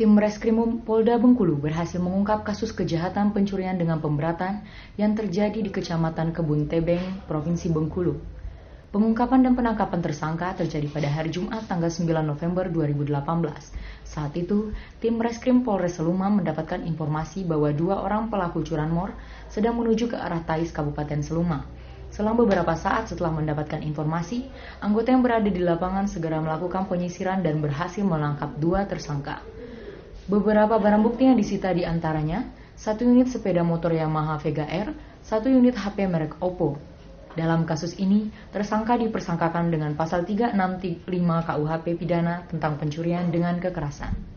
Tim Reskrimum Polda Bengkulu berhasil mengungkap kasus kejahatan pencurian dengan pemberatan yang terjadi di Kecamatan Kebun Tebeng, Provinsi Bengkulu. Pengungkapan dan penangkapan tersangka terjadi pada hari Jumat tanggal 9 November 2018. Saat itu, tim Reskrim Polres Seluma mendapatkan informasi bahwa 2 orang pelaku curanmor sedang menuju ke arah Tais, Kabupaten Seluma. Selang beberapa saat setelah mendapatkan informasi, anggota yang berada di lapangan segera melakukan penyisiran dan berhasil menangkap 2 tersangka. Beberapa barang bukti yang disita di antaranya 1 unit sepeda motor Yamaha Vega R, 1 unit HP merek Oppo. Dalam kasus ini, tersangka dipersangkakan dengan pasal 365 KUHP pidana tentang pencurian dengan kekerasan.